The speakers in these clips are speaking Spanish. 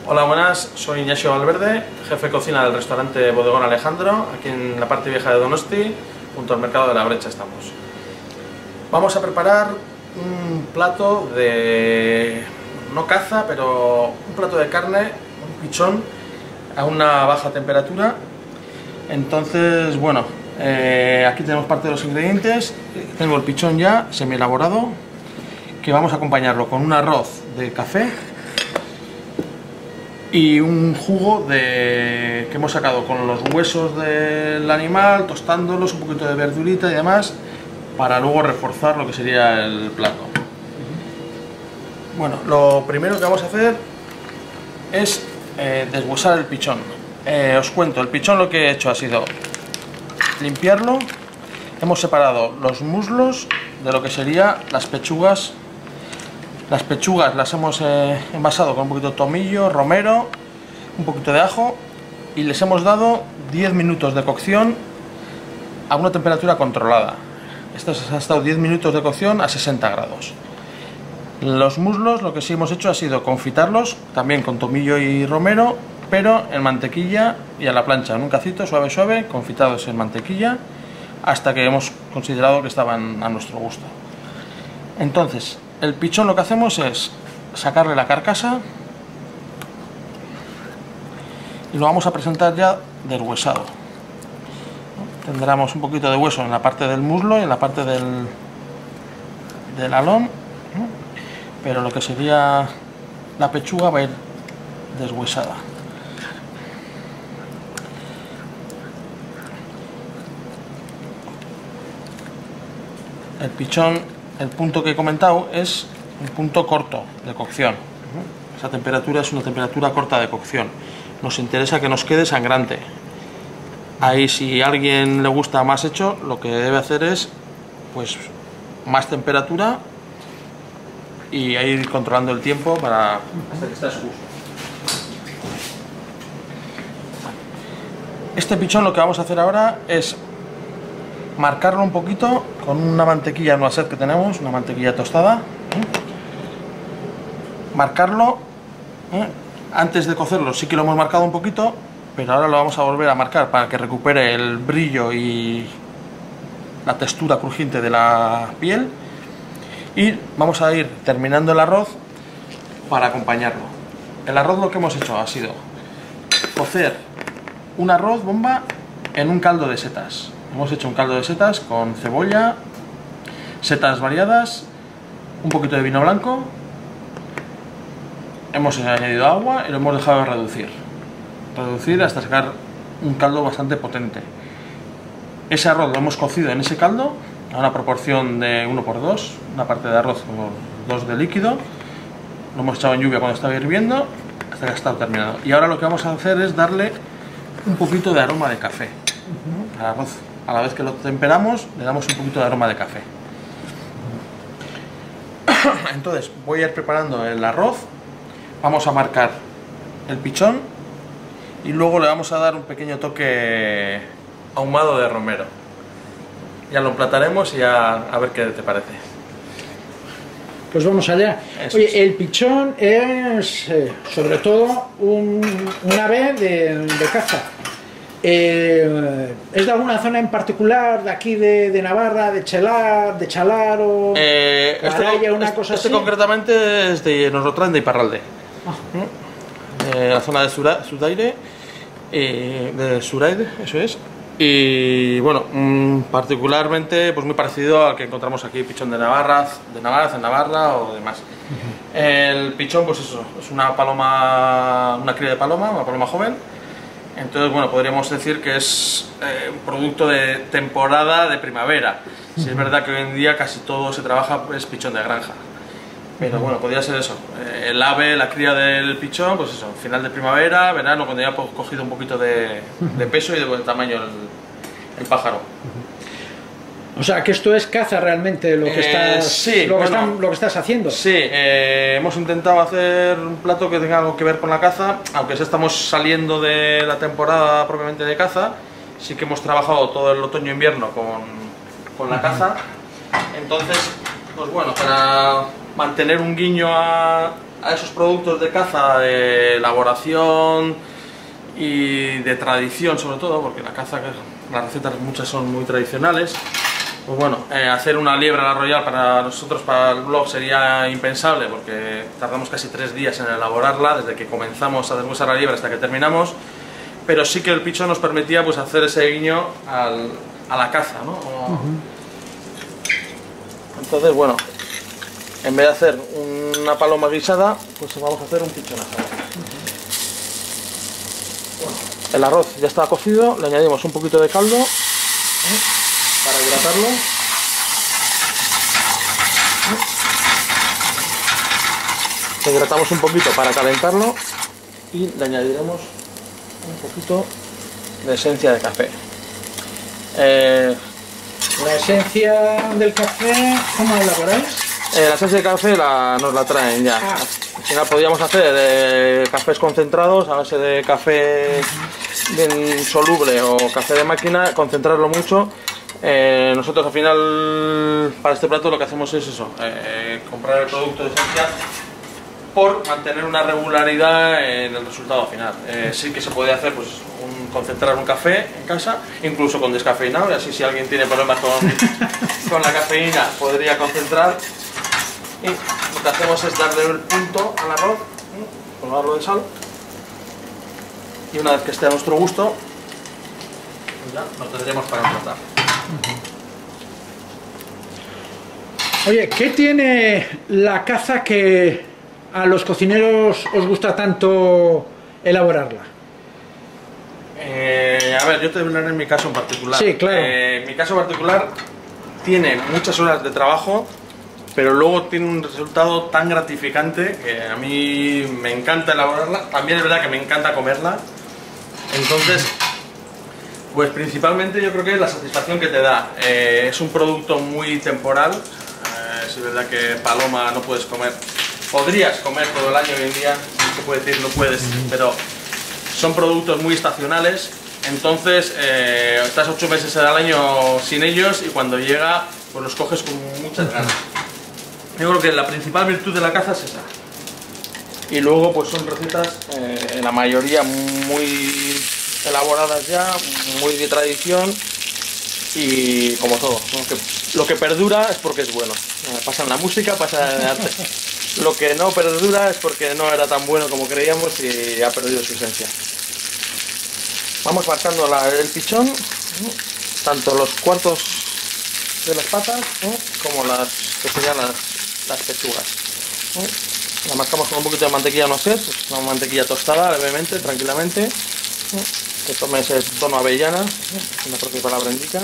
Hola, buenas, soy Ignacio Valverde, jefe de cocina del restaurante Bodegón Alejandro, aquí en la parte vieja de Donosti, junto al mercado de la Brecha estamos. Vamos a preparar un plato de, no caza, pero un plato de carne, un pichón, a una baja temperatura. Entonces, bueno, aquí tenemos parte de los ingredientes. Tengo el pichón ya semi elaborado, que vamos a acompañarlo con un arroz de café y un jugo que hemos sacado con los huesos del animal, tostándolos, un poquito de verdurita y demás, para luego reforzar lo que sería el plato. Bueno, lo primero que vamos a hacer es deshuesar el pichón. Os cuento, el pichón lo que he hecho ha sido limpiarlo. Hemos separado los muslos de lo que serían las pechugas. Las pechugas las hemos envasado con un poquito de tomillo, romero, un poquito de ajo y les hemos dado 10 minutos de cocción a una temperatura controlada. Esto ha estado 10 minutos de cocción a 60 grados. Los muslos lo que sí hemos hecho ha sido confitarlos, también con tomillo y romero, pero en mantequilla y a la plancha, en un cacito suave suave, confitados en mantequilla, hasta que hemos considerado que estaban a nuestro gusto. Entonces, el pichón lo que hacemos es sacarle la carcasa y lo vamos a presentar ya deshuesado. Tendremos un poquito de hueso en la parte del muslo y en la parte del alón, pero lo que sería la pechuga va a ir deshuesada. El pichón, el punto que he comentado, es un punto corto de cocción. Esa temperatura es una temperatura corta de cocción. Nos interesa que nos quede sangrante. Ahí, si a alguien le gusta más hecho, lo que debe hacer es pues más temperatura y ir controlando el tiempo hasta que esté a su gusto. Este pichón lo que vamos a hacer ahora es marcarlo un poquito con una mantequilla noisette que tenemos, una mantequilla tostada. Marcarlo, antes de cocerlo sí que lo hemos marcado un poquito, pero ahora lo vamos a volver a marcar para que recupere el brillo y la textura crujiente de la piel. Y vamos a ir terminando el arroz para acompañarlo. El arroz lo que hemos hecho ha sido cocer un arroz bomba en un caldo de setas. Hemos hecho un caldo de setas con cebolla, setas variadas, un poquito de vino blanco, hemos añadido agua y lo hemos dejado reducir hasta sacar un caldo bastante potente. Ese arroz lo hemos cocido en ese caldo a una proporción de 1:2, una parte de arroz por 2 de líquido. Lo hemos echado en lluvia cuando estaba hirviendo hasta que ha estado terminado. Y ahora lo que vamos a hacer es darle un poquito de aroma de café al arroz. A la vez que lo temperamos, le damos un poquito de aroma de café. Entonces, voy a ir preparando el arroz. Vamos a marcar el pichón y luego le vamos a dar un pequeño toque ahumado de romero. Ya lo emplataremos y a ver qué te parece. Pues vamos allá. Eso Oye, es. el pichón es sobre todo un ave de caza. ¿Es de alguna zona en particular de aquí de Navarra, de Chalar o Araya, una cosa así? Concretamente es nos lo traen de Iparralde, la zona de Sudaire, eso es. Y bueno, particularmente pues muy parecido al que encontramos aquí, pichón de Navarra, en Navarra o demás. El pichón, pues eso, es una paloma, una cría de paloma, una paloma joven. Entonces, bueno, podríamos decir que es un producto de temporada de primavera. Si es verdad que hoy en día casi todo se trabaja es pichón de granja. Pero bueno, podría ser eso. El ave, la cría del pichón, pues eso, final de primavera, verano, cuando ya ha cogido un poquito de peso y de buen tamaño el pájaro. O sea, que esto es caza realmente lo que estás, sí, lo que estás haciendo. Sí, hemos intentado hacer un plato que tenga algo que ver con la caza, aunque ya estamos saliendo de la temporada propiamente de caza. Sí que hemos trabajado todo el otoño e invierno con la caza. Entonces, pues bueno, para mantener un guiño a esos productos de caza, de elaboración y de tradición sobre todo, porque la caza, las recetas muchas son muy tradicionales. Pues bueno, hacer una liebre a la Royal para nosotros, para el blog, sería impensable porque tardamos casi 3 días en elaborarla, desde que comenzamos a deshuesar la liebre hasta que terminamos, pero sí que el pichón nos permitía pues hacer ese guiño a la caza, ¿no? Entonces, bueno, en vez de hacer una paloma guisada, pues vamos a hacer un pichón asado. Bueno, el arroz ya está cocido, le añadimos un poquito de caldo para hidratarlo. Le hidratamos un poquito para calentarlo y le añadiremos un poquito de esencia de café. La esencia del café, ¿cómo la elaboráis? La esencia de café nos la traen ya. Al final podríamos hacer cafés concentrados a base de café bien soluble o café de máquina, concentrarlo mucho. Nosotros al final para este plato lo que hacemos es eso, comprar el producto de esencia por mantener una regularidad en el resultado final. Sí que se puede hacer pues concentrar un café en casa, incluso con descafeinado, y así si alguien tiene problemas con la cafeína podría concentrar. Y lo que hacemos es darle el punto al arroz, colgarlo de sal, y una vez que esté a nuestro gusto, pues ya lo tendremos para emplatar. Oye, ¿qué tiene la caza que a los cocineros os gusta tanto elaborarla? A ver, yo te voy a hablar en mi caso en particular. Sí, claro. En mi caso particular tiene muchas horas de trabajo, pero luego tiene un resultado tan gratificante que a mí me encanta elaborarla. También es verdad que me encanta comerla. Entonces, pues principalmente yo creo que es la satisfacción que te da. Es un producto muy temporal. Es verdad que paloma no puedes comer. Podrías comer todo el año hoy en día, no se puede decir no puedes, pero son productos muy estacionales. Entonces estás 8 meses al año sin ellos y cuando llega pues los coges con muchas ganas. Yo creo que la principal virtud de la caza es esa. Y luego pues son recetas, la mayoría muy elaboradas ya, muy de tradición, y como todo, lo que perdura es porque es bueno. Pasa en la música, pasa en el arte. Lo que no perdura es porque no era tan bueno como creíamos y ha perdido su esencia. Vamos marcando el pichón, tanto los cuartos de las patas como las que serían las pechugas. La marcamos con un poquito de mantequilla no sé, una mantequilla tostada levemente, tranquilamente, que tome ese tono avellana, una propia palabra indica.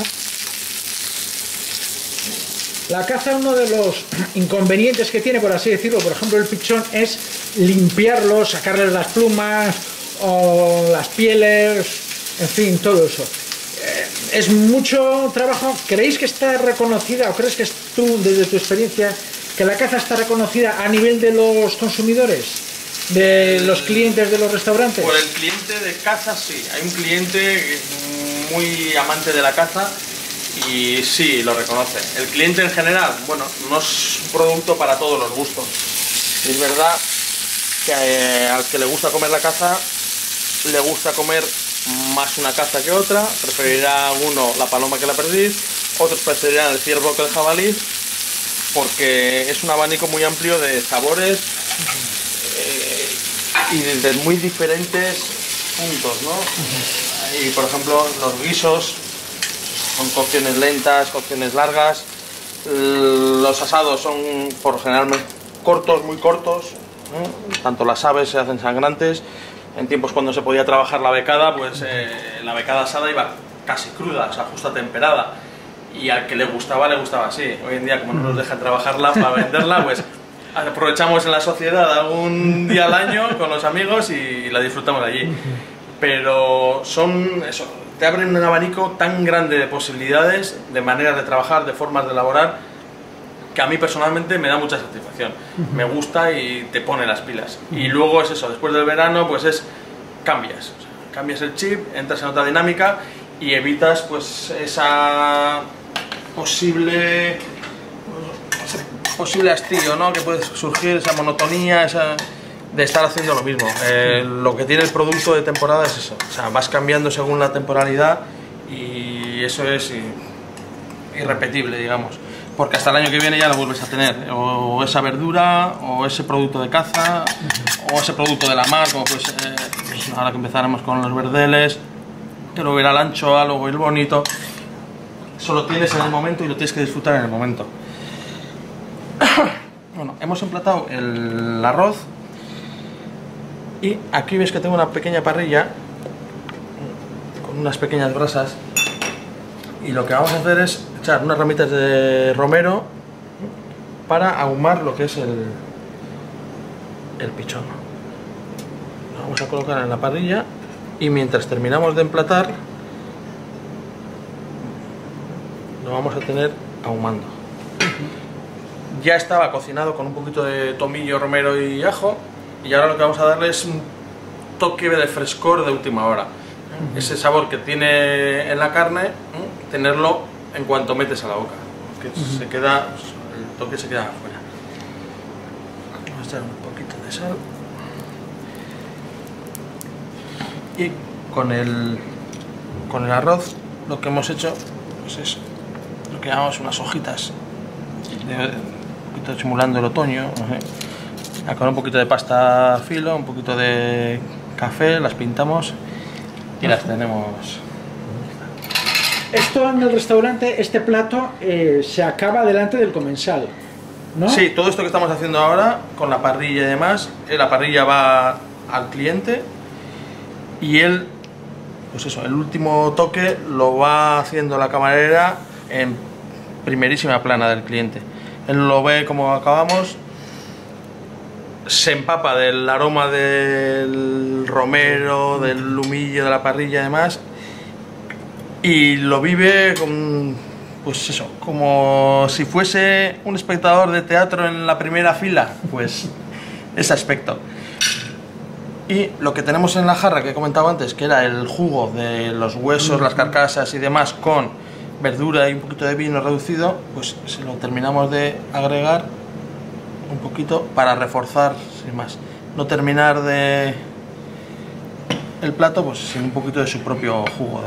La caza, uno de los inconvenientes que tiene, por así decirlo, por ejemplo el pichón, es limpiarlo, sacarles las plumas o las pieles, en fin, todo eso. Es mucho trabajo. ¿Creéis que está reconocida, o crees que tú, desde tu experiencia, que la caza está reconocida a nivel de los consumidores, de los clientes de los restaurantes? Por el cliente de caza sí, hay un cliente muy amante de la caza y sí, lo reconoce. El cliente en general, bueno, no es un producto para todos los gustos. Es verdad que al que le gusta comer la caza, le gusta comer más una caza que otra, preferirá uno la paloma que la perdiz, otros preferirán el ciervo que el jabalí, porque es un abanico muy amplio de sabores y de muy diferentes puntos, ¿no? Y por ejemplo los guisos son cocciones lentas, cocciones largas, los asados son por general cortos, muy cortos, ¿no? Tanto las aves se hacen sangrantes. En tiempos cuando se podía trabajar la becada, pues la becada asada iba casi cruda, o sea, justa temperada. Y al que le gustaba así. Hoy en día, como no nos dejan trabajarla para venderla, pues aprovechamos en la sociedad algún día al año con los amigos y la disfrutamos allí. Pero son eso, te abren un abanico tan grande de posibilidades, de maneras de trabajar, de formas de elaborar, que a mí personalmente me da mucha satisfacción. Me gusta y te pone las pilas. Y luego es eso, después del verano, pues cambias. O sea, cambias el chip, entras en otra dinámica y evitas pues esa posible posible hastío, ¿no? Que puede surgir, esa monotonía, de estar haciendo lo mismo. Lo que tiene el producto de temporada es eso, o sea, vas cambiando según la temporalidad y eso es irrepetible, digamos, porque hasta el año que viene ya lo vuelves a tener, o esa verdura, o ese producto de caza, o ese producto de la mar, como pues ahora que empezaremos con los verdeles, que luego irá el anchoa, luego el bonito. Eso lo tienes en el momento y lo tienes que disfrutar en el momento. Bueno, hemos emplatado el arroz y aquí ves que tengo una pequeña parrilla con unas pequeñas brasas y lo que vamos a hacer es echar unas ramitas de romero para ahumar lo que es el pichón. Lo vamos a colocar en la parrilla y mientras terminamos de emplatar lo vamos a tener ahumando. Ya estaba cocinado con un poquito de tomillo, romero y ajo y ahora lo que vamos a darle es un toque de frescor de última hora. Ese sabor que tiene en la carne, tenerlo en cuanto metes a la boca, que se queda, el toque se queda afuera. Vamos a echar un poquito de sal y con el arroz lo que hemos hecho pues es lo que llamamos unas hojitas un poquito simulando el otoño, con un poquito de pasta filo, un poquito de café, las pintamos y las tenemos. Esto en el restaurante, este plato se acaba delante del comensal, ¿no? Sí, todo esto que estamos haciendo ahora con la parrilla y demás, la parrilla va al cliente y él, pues eso, el último toque lo va haciendo la camarera en primerísima plana del cliente. Él lo ve como acabamos, se empapa del aroma del romero, del humillo, de la parrilla y demás, y lo vive con, pues eso, como si fuese un espectador de teatro en la primera fila, pues ese aspecto. Y lo que tenemos en la jarra que he comentado antes, que era el jugo de los huesos, las carcasas y demás, con verdura y un poquito de vino reducido, pues se lo terminamos de agregar un poquito para reforzar, sin más, no terminar de el plato pues sin un poquito de su propio jugo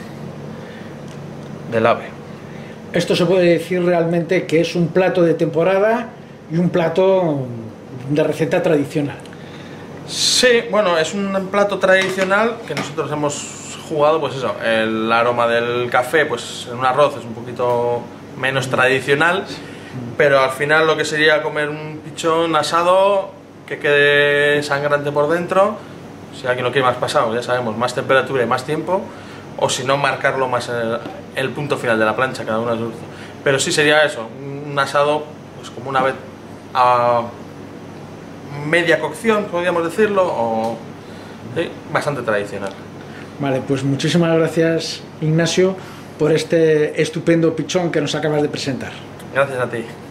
del ave. Esto se puede decir realmente que es un plato de temporada y un plato de receta tradicional. Sí, bueno, es un plato tradicional que nosotros hemos jugado, pues eso, el aroma del café, pues en un arroz es un poquito menos tradicional, pero al final lo que sería comer un pichón asado que quede sangrante por dentro, si alguien lo quiere más pasado, ya sabemos, más temperatura y más tiempo, o si no, marcarlo más el punto final de la plancha, cada uno a su gusto. Pero sí sería eso, un asado, pues como una vez a media cocción, podríamos decirlo, o sí, bastante tradicional. Vale, pues muchísimas gracias, Ignacio, por este estupendo pichón que nos acabas de presentar. Gracias a ti.